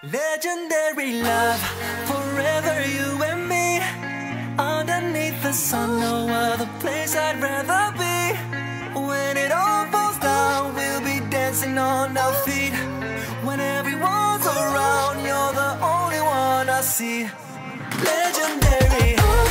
Legendary love, forever you and me. Underneath the sun, no other place I'd rather be. When it all falls down, we'll be dancing on our feet. When everyone's around, you're the only one I see. Legendary.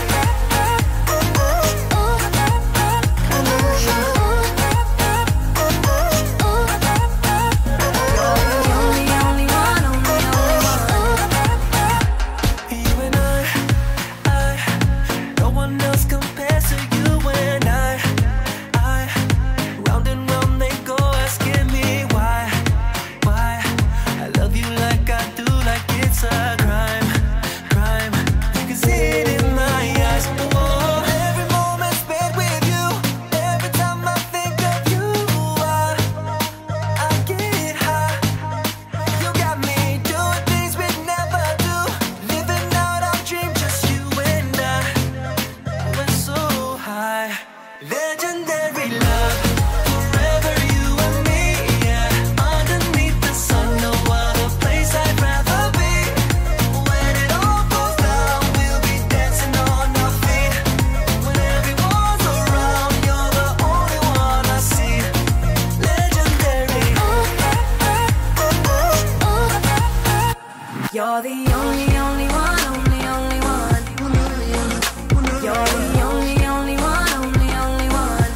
You're the only one, only one. You're the only one, only one.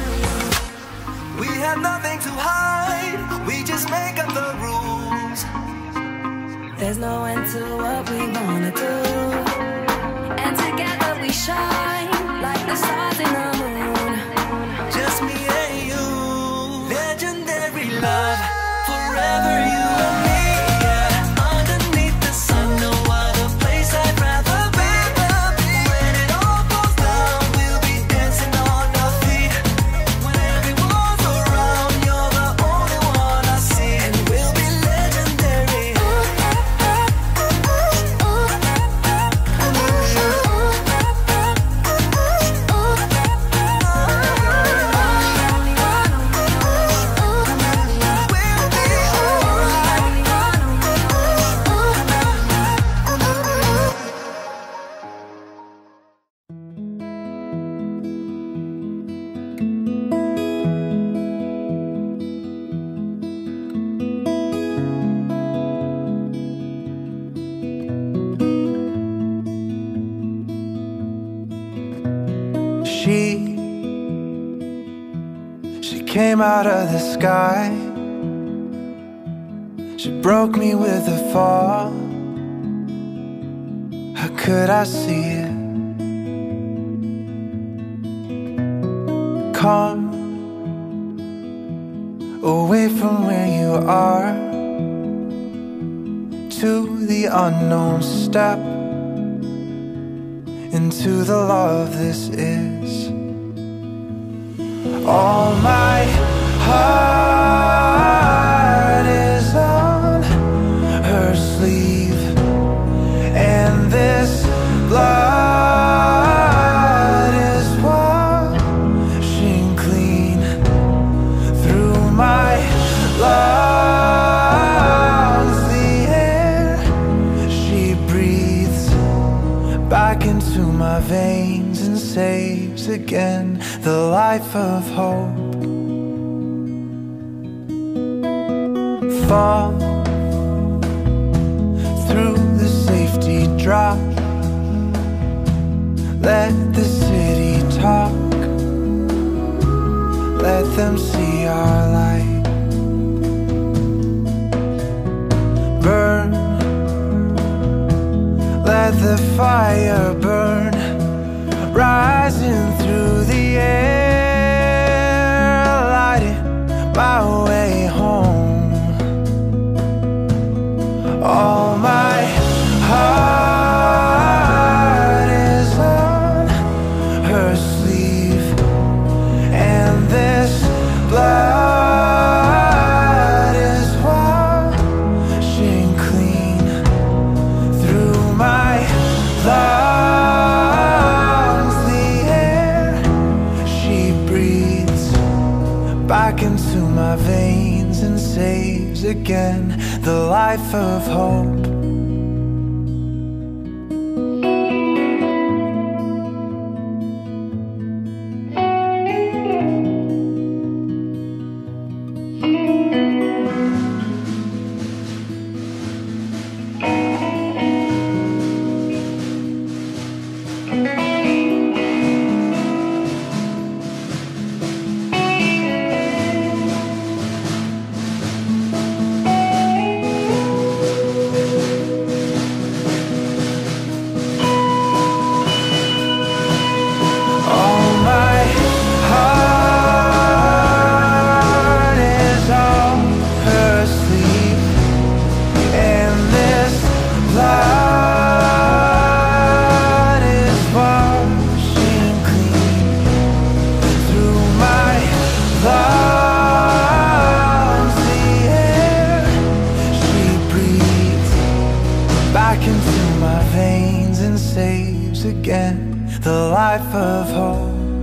We have nothing to hide, we just make up the rules. There's no end to what we wanna do, and together we shine like the stars in the moon. Just me and you. Legendary love, forever you and me. She came out of the sky. She broke me with a fall. How could I see it? Come away from where you are to the unknown step into the love this is. All my heart is on her sleeve, and this blood is washing clean through my lungs. The air she breathes back into my veins and saves again the life of hope. Fall through the safety drop. Let the city talk. Let them see our light. Burn, let the fire burn, rising through the air, lighting my way home. All my heart is on her sleeve, and this blood is washing clean through my lungs. The air she breathes back into my veins and saves again the life of hope. again, the life of hope.